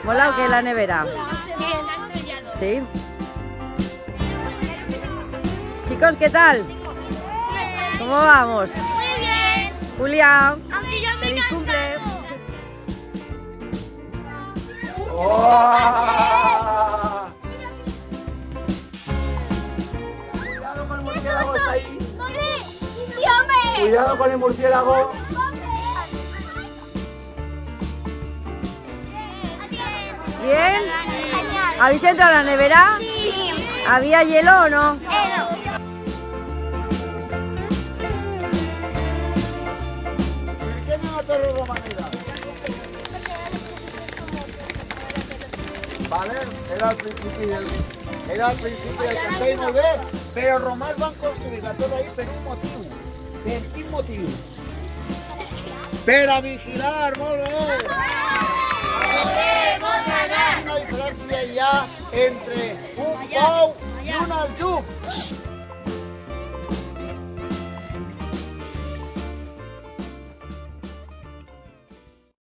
¿Mola o qué la nevera? Bien. Sí. Chicos, ¿qué tal? ¿Cómo vamos? Muy bien. Julia, Aunque yo me he feliz cumple. cansado. Cuidado con el murciélago, está ahí. Sí, hombre. Cuidado con el murciélago. ¿Bien? Genial. ¿Habéis entrado a la nevera? Sí. ¿Había hielo o no? ¿Qué no a Torre Romanera? Vale, era al principio del castell molt bé, però els romans van construir la torre ahí per un motiu. Per quin motiu? Per a vigilar, molt bé! Quina diferència hi ha entre un pou i un aljub?